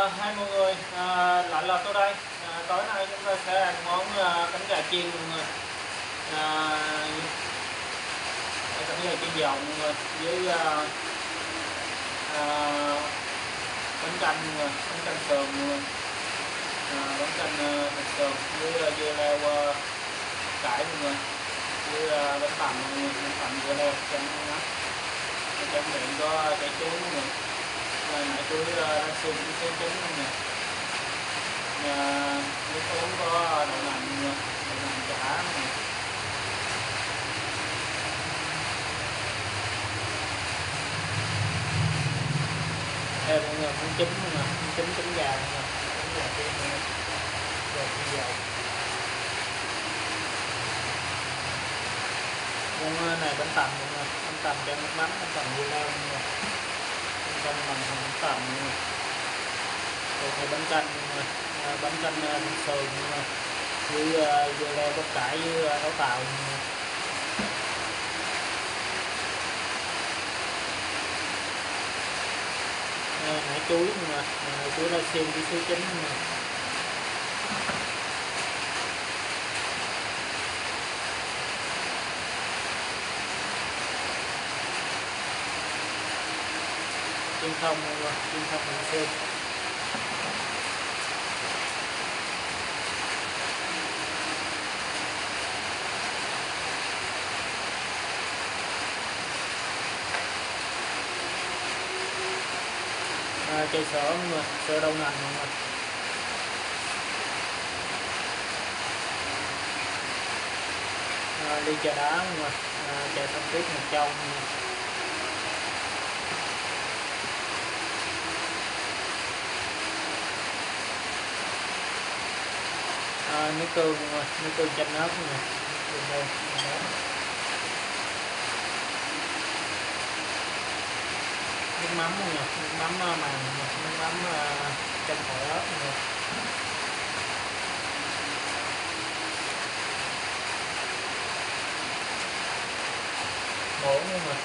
Hai mọi người, lại là tôi đây. Tối nay chúng ta sẽ ăn món cánh gà chiên mọi người. À, cánh gà chiên dầu mọi người với bánh canh mọi người, bánh canh sườn mọi người. Bánh canh thịt sườn với dưa leo cải mọi người, với bánh tằm mọi người, bánh tằm dưa leo trắng đó. Trong miệng có cải trứng mọi người. Nãy chuối đang xiên với xé trứng mọi người. Nước uống có đậu nành mọi người, đậu nành chả mọi người. Đây mọi người, món chính mọi người, món chính trứng gà mọi người, trứng gà chiên mọi người, gà chiên dầu. Món này bánh tằm mọi người, bánh tằm cho nước mắm, bánh tằm dưa leo mọi người, bánh canh bằng bánh tằm mọi người. Còn này bánh canh mọi người, bánh canh thịt sườn mọi người, với dưa leo bắp cải với ấu tàu mọi người. Nãy chuối mọi người, chuối đã xiên với chuối chín mọi người. Chiên không mọi người, chiên không mình xiên. Chai sữa mọi người, sữa đậu nành mọi người. Ly trà đá mọi người, trà xanh tuyết một trong mọi người. Nước tương mọi người, nước tương chanh ớt mọi người. Nước mắm mọi người, nước mắm màng mọi người, nước mắm chanh tỏi ớt mọi người. Muỗng mọi người.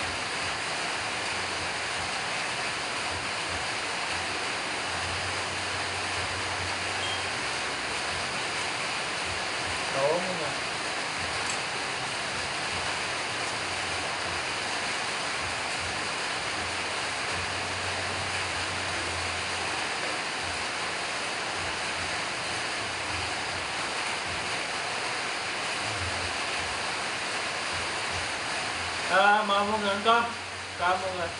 Đổ mọi người. Mời mọi người ăn cơm. Cơm mọi người.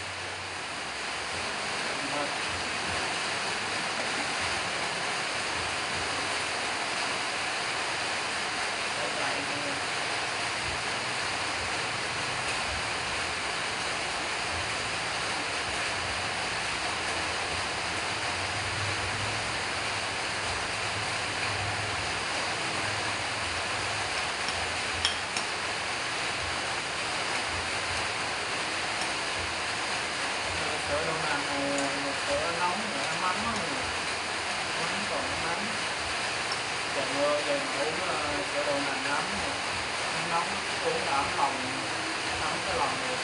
Sữa đậu nành này một sữa nóng để nó mắm á, mắm còn nó nóng. Trời mưa về mà uống sữa đậu nành nóng nóng uống là ấm lòng, nóng cái lòng được.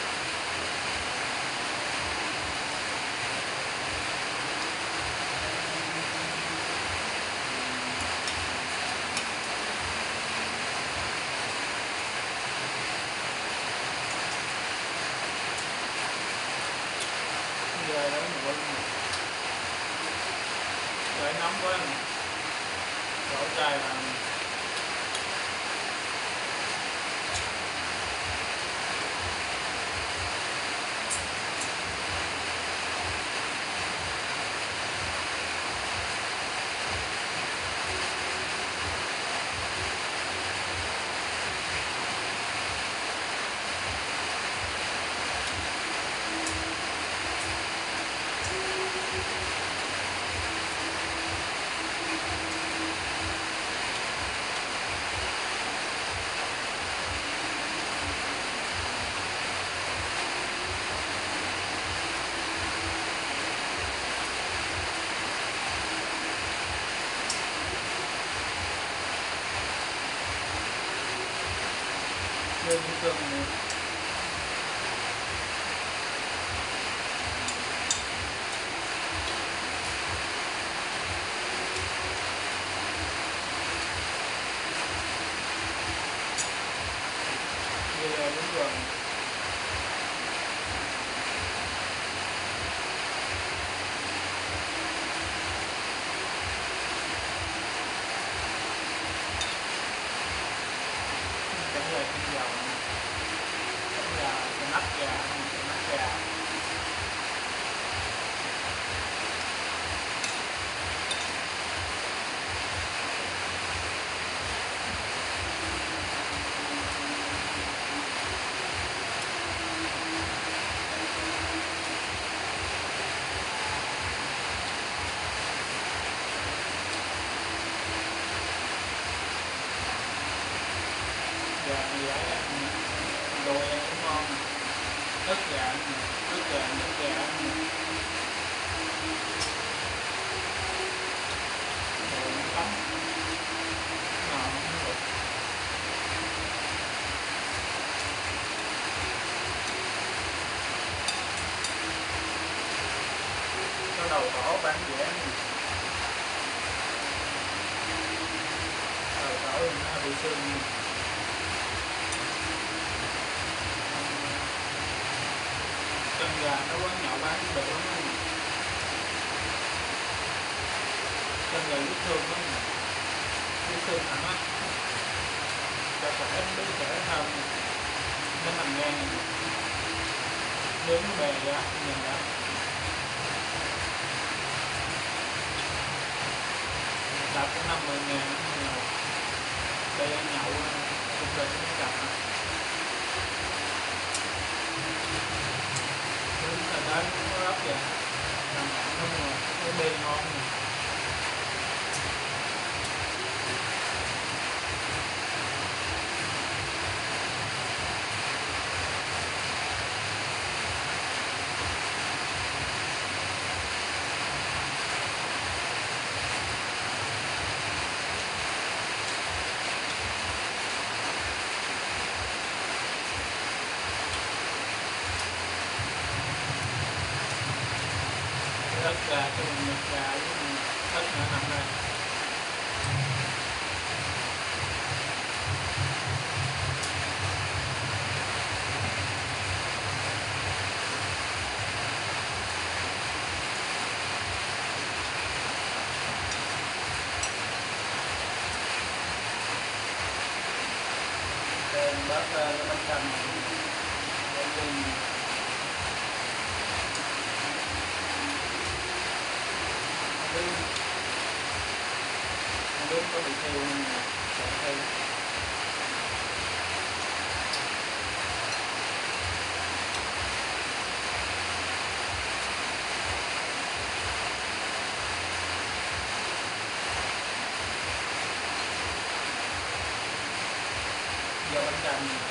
Giờ đó mình quên rồi nóng quá nè, đổ chai là lên cơm này. gì đấy đôi ăn cũng ngon, ớt gà ớt gà ớt gà đồ tắm ngon được. Có đầu tổ bán dễ, đầu tổ nó bị sưng, chân gà nó quán nhậu bán được lắm, chân gà vết thương lắm, vết thương thẳng á, cho khỏe đứa trẻ hơn, nó nằm ngang, nướng bè giá nhìn đã. Cặp có 50.000 đây nhậu trung bình cái cặp đúng là đến nó rất vậy làm cạnh không mà nó bê ngon ớt gà cho mình nhật gà với ớt nữa nằm đây. Đây bớt cái bánh canh này đúng có bị theo chạy theo giờ bánh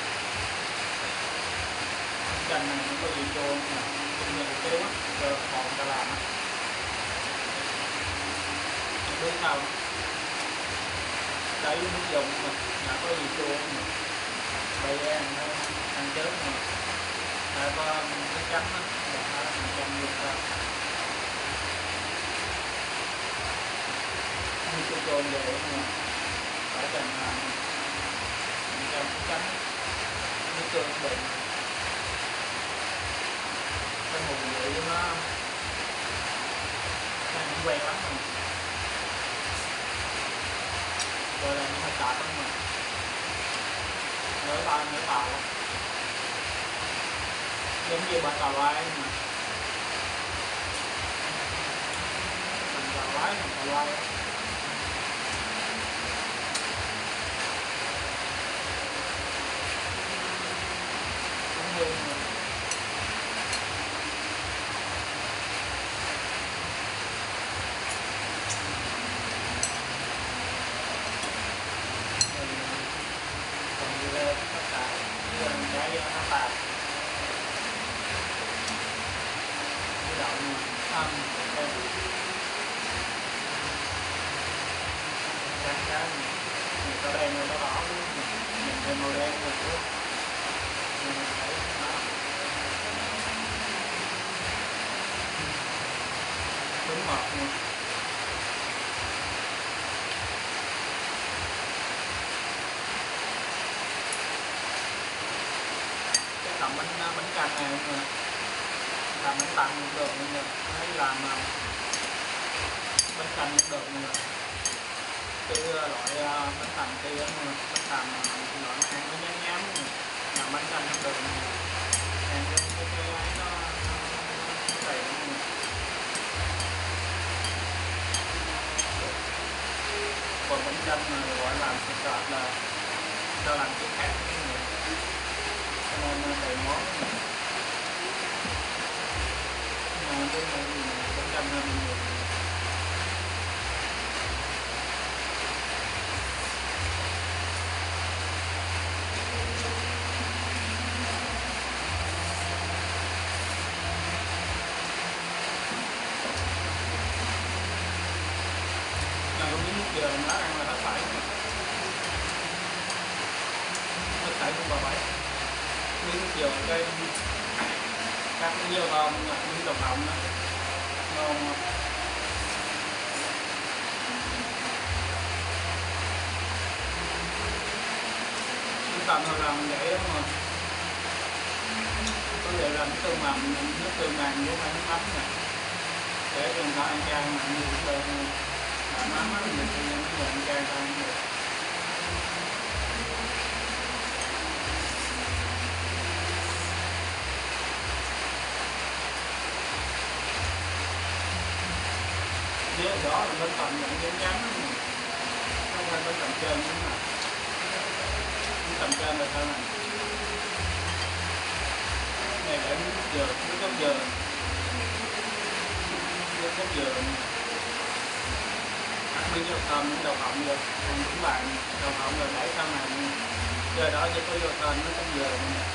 canh này không có gì cho nè cũng như kéo á giờ còn ta làm á đúng không đấy nước dùng mà đã có gì chua mà bây ăn ăn chết mà đã có nước chấm á đã ăn chăm được ra như chua chua vậy mà phải cần làm chăm nước chấm nước tương bệnh cái mùi vị nó ăn cũng quen lắm rồi. Rồi là những hạt tạt lắm mà nửa tàu giống như bánh tàu lai mà bánh tàu lai cũng hương mà tao đen rồi tao đỏ nhìn thêm màu đen rồi chứ đúng ngọt luôn cái tầm bánh canh này mà làm bánh tặng cũng được nhưng thấy làm bánh canh cũng được nhưng cái loại bánh tằm kia bánh tằm loại ăn nó nhám nhám làm bánh canh không được ăn cái ấy nó đầy còn bánh canh mà gọi làm sạch là cho làm cái khác cho nên đầy món nhưng cái bánh canh hơn nhiều. giờ nó ăn là hết sảy, hết sảy cũng 37 miếng giờ cái cắt nó vô thơm miếng đồng đồng đó ngon không? Chúng ta thôi làm vậy đúng không? Có vậy là nước tương mầm, nước tương màng với nước mắm nè, để cho người ta ăn cay mà như cũng được, làm mắm á mình sẽ những cái ăn cay không được. Dưới đó là bên phần những cái trắng không phải bên tầm trên nữa mà tầm trên là sao này này để nước dừa, nước cốt dừa, nước cốt dừa cắt miếng vô thơm những đầu họng vô, còn những bạn đầu họng rồi để sau này giờ đó chỉ có vô thơm nước cốt dừa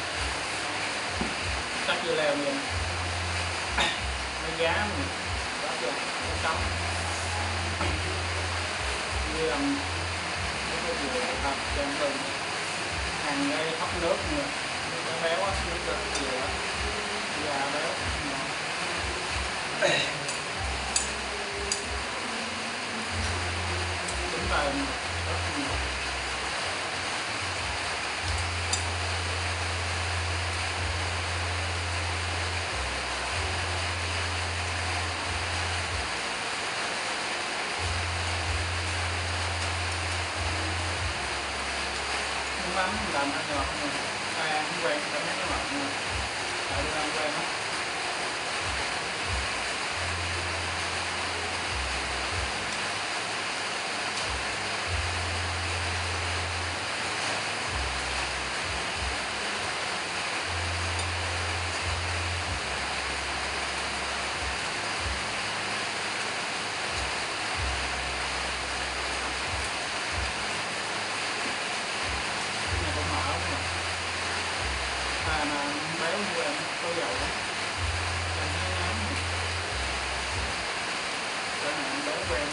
cắt dưa leo vậy mấy giá mình đó vô nó sống như làm nước cốt dừa thật trên thường hàng ngay hấp nước nữa nó béo á, nước cốt dừa da béo chúng ta rất nhiều nước mắm làm ăn ngọt nè, ai ăn cũng quen cảm thấy nó ngọt nè, tại tôi ăn quen á. Mà béo của em có dầu đó em thấy ngán này cái này em béo quen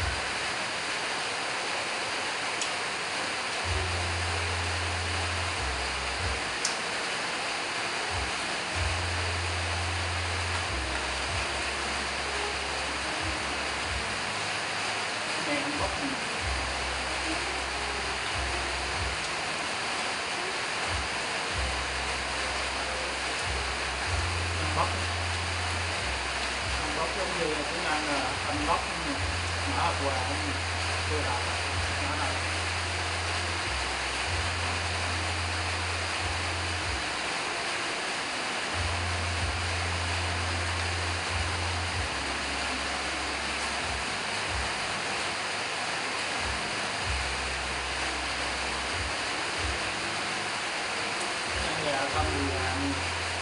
nè em bóc này. Bóc giống như tiếng Anh là anh bóc mở hộp quà chưa đọc mở hộp ăn gà không thì làm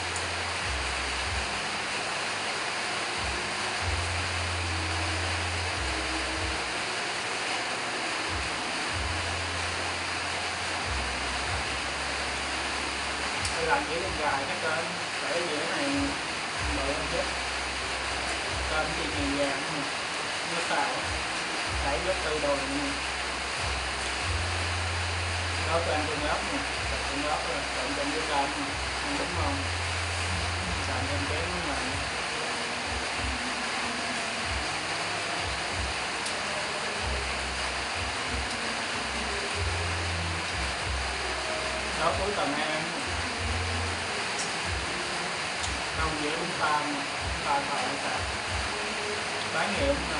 làm chỉ con gà cái kênh để gì cái này bự hơn chết kênh thì nhiều vàng nó xào đẩy vết từ đồi đó tôi ăn con ốc nè con ốc rồi trộn trong cái cơm ăn đúng không xào thêm chén mà đó cuối tuần ăn không dễ uống pha thợ sạch bán nhiều nè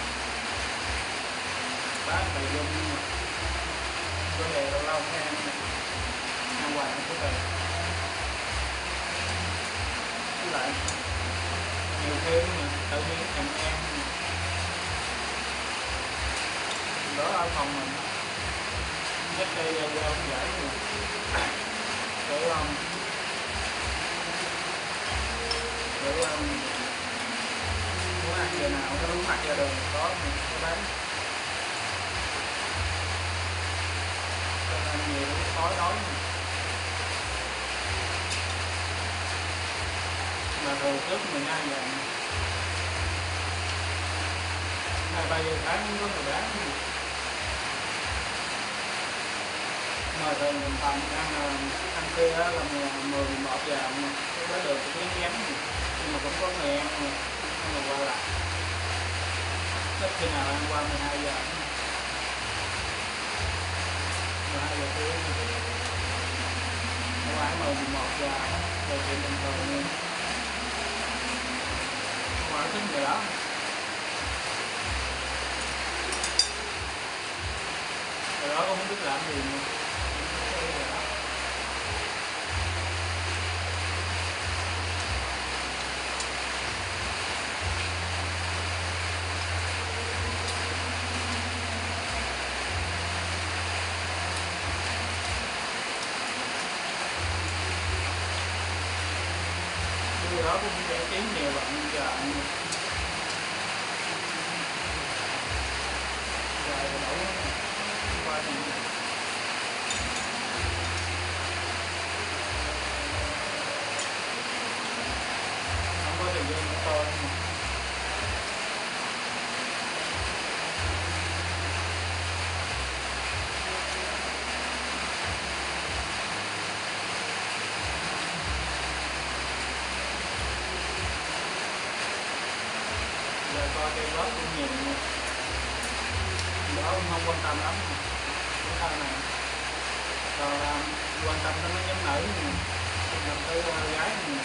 bán đầy luôn có đề lâu lâu ăn hoài không có tiền với lại nhiều thêm mà tự nhiên thằng em đó ở phòng mình chắc đây ra không giải rồi hiểu không hiểu không muốn ăn giờ nào nó đúng mặt ra đường có bán cho nên nhiều khó đói mà thường trước 12 giờ 2-3 giờ sáng cũng có người bán mà thời mình tầm ăn kia là 10-11 giờ mới được chén chén, nhưng mà cũng có người ăn mà, nhưng mà qua lại ít khi nào ăn qua 12 giờ, 12 giờ trưa, qua 11 giờ rồi chuyện bình thường, qua thích người đó. Rồi đó cũng không biết làm gì nữa. Điều đó cũng giải trí nhiều bạn giờ đổ qua thì không có thời gian của tôi. Giờ coi cái đó cũng nhiều nữa. Đó không quan tâm lắm cái thơ này, còn quan tâm tới mấy nhóm nữ quan tâm tới gái này.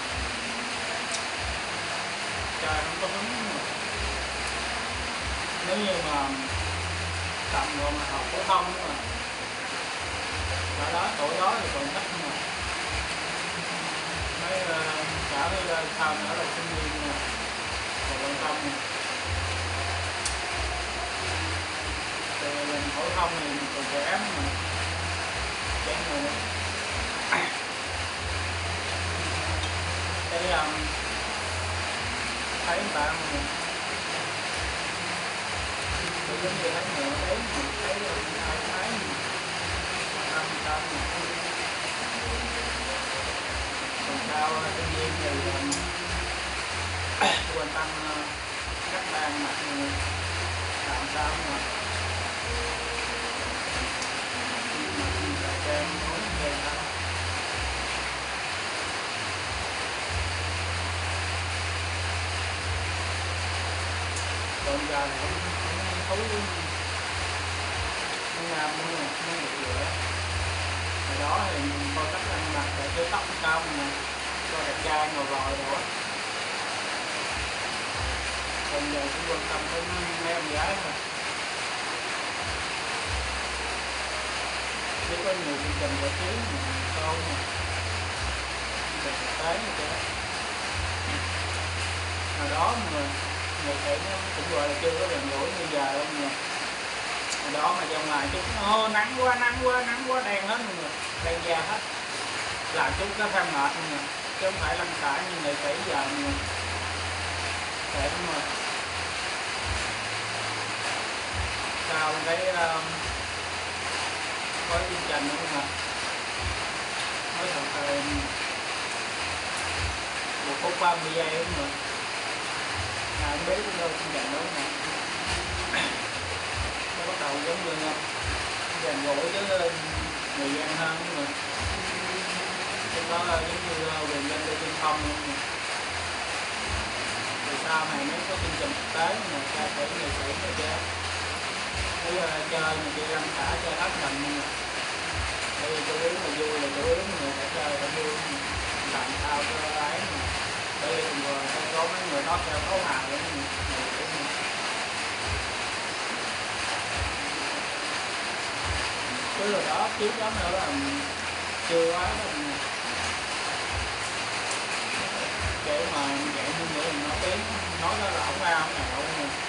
Trời không có hứng mà. Nếu như mà tầm rồi mà học phổ thông mà ở đó tuổi đó thì còn thích mà mấy cả sau nữa là sinh viên nè còn quan tâm nè. Mình phổ thông thì mình còn trẻ mà trẻ người cái thấy người ta mình tự giống như thấy người đấy mình thấy ai thấy tâm tâm còn sao tự nhiên thì quan tâm các bạn mặt người làm sao mà em nói về đó. Còn giờ thì không thú làm nữa nó được rửa. Hồi đó thì coi cách ăn mặc để cái tóc cao nè, coi đẹp trai ngồi lòi nữa. Còn giờ cũng quan tâm tới mấy em gái thôi. Chỉ có nhiều chương trình giải trí mà show mà thực tế như thế. Hồi đó mà người trẻ nó cũng gọi là chưa có gần gũi như giờ đâu mà. Hồi đó mà ra ngoài chút nắng quá đen hết rồi, đen da hết. Làm chút nó tham mệt mà, chứ không phải lăn xả như người trẻ giờ mà. Trẻ mà. Sao thấy có chương trình nữa mà mới thật là 1 phút 30 giây đúng rồi, không biết cũng đâu chương trình đó mà nó bắt đầu giống như gần gũi với người dân hơn mà cái đó giống như quyền dân trên không luôn mà. Từ sau này mới có chương trình thực tế mà ca sĩ nghệ sĩ này kia chơi này kia lăn xả chơi hết mình. Đây chủ yếu là vui là chủ yếu người ta chơi phải vui làm sao cho ấy mà đây rồi có mấy người đó theo khấu hào nữa chứ rồi đó trước đó nữa là chưa quá đó kiểu mà vậy như người nó tiếng nói đó là ổng ra ổng nào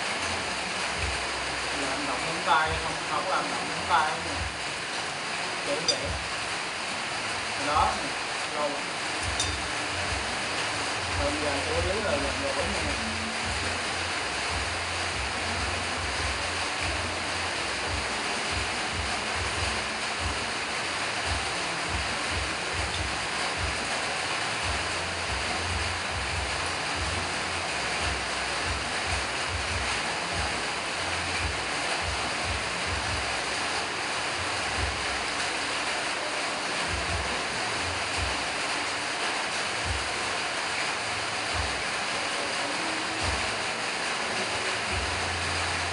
làm động ngón tay không làm động ngón tay không kiểu vậy đó lâu rồi giờ chủ yếu là gần gũi nha.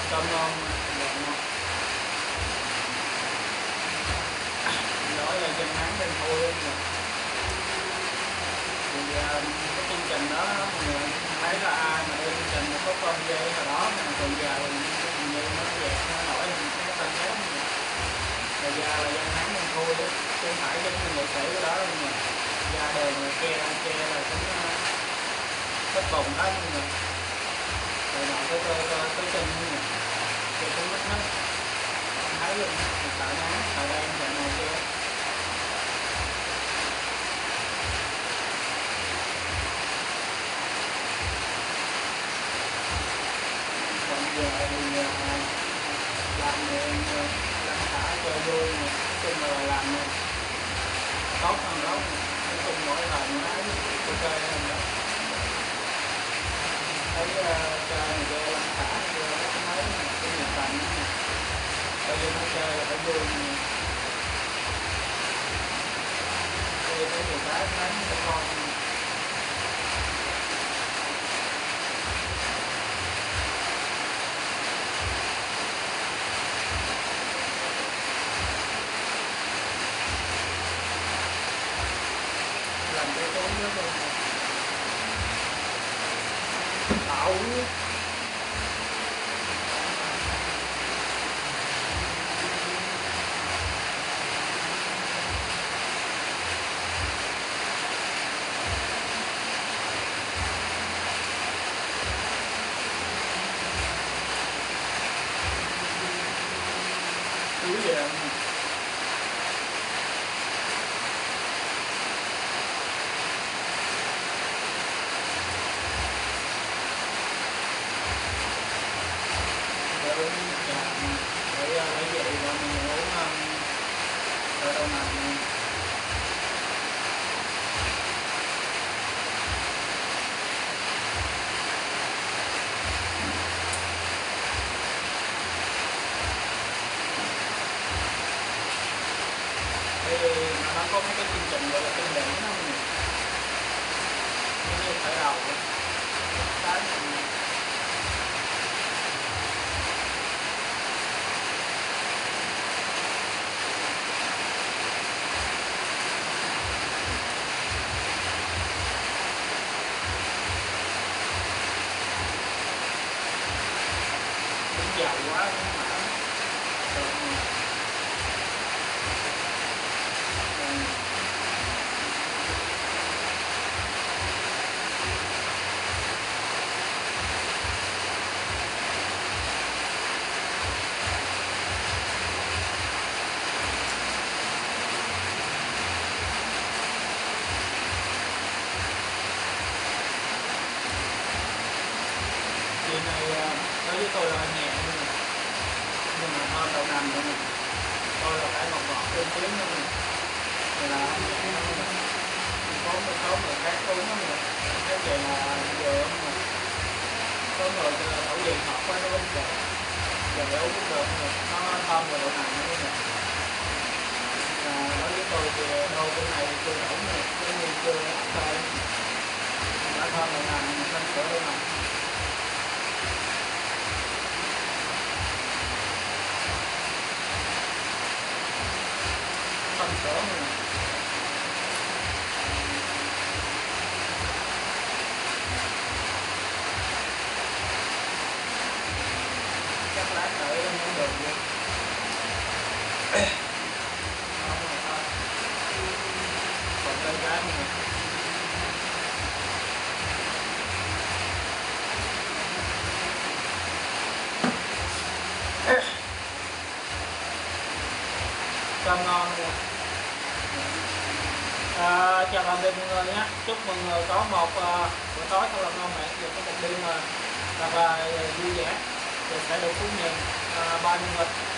cơm ngon mà ngon. Nói là dân nắng nên thôi mà. Thì cái chương trình đó mình thấy là ai mà đưa chương trình có con dây hồi đó mà còn giờ thì như nó dẹp nó nổi mình cái tâm thế mà. Rồi giờ là dân nắng nên thôi chứ không phải giống như nghệ sĩ cái đó đâu mà. Ra đường là che là cũng cái bồng hết nhưng mà rồi nọ cái chân nhưng mà thì cũng mất hết không thấy luôn sợ nắng sợ đen sợ này kia còn giờ thì làm làm thả chơi vui mà nói chung là làm tốt hơn đó nói chung mỗi lần nói ok hơn đó thấy chơi này chơi làm thả chơi cái máy cái nhà tành bây giờ nó chơi là phải vui nè chơi thấy nhiều cái đánh cho con làm cái tốn rất luôn tạo túi về để lấy về mà mình uống ở đâu mà nó có mấy cái chương trình gọi là kinh điển đó giống như khởi đầu cái cũng giàu quá cũng mà chuyện này đối với tôi là nhẹ nhưng mà hơn đậu nành nữa tôi là phải ngọt thêm tiếng nữa này là có một số người khác uống đó mà cái về là vừa mà có người đậu gì ngọt quá nó không được giờ để uống cũng được nó thơm và đậu nành nữa nè đối với tôi thì đô cái này chưa đậu nè cái như chưa áp thôi đã thơm đậu nành nên sữa đậu nành phân sữa nữa chắc lát nữa nó được luôn còn cây cái nữa cơm ngon luôn. Chào tạm biệt mọi người nhé, chúc mọi người có một bữa tối thật là ngon miệng và có một đêm thật là vui vẻ và sẽ được uống nhiều bao nhiêu nghịch.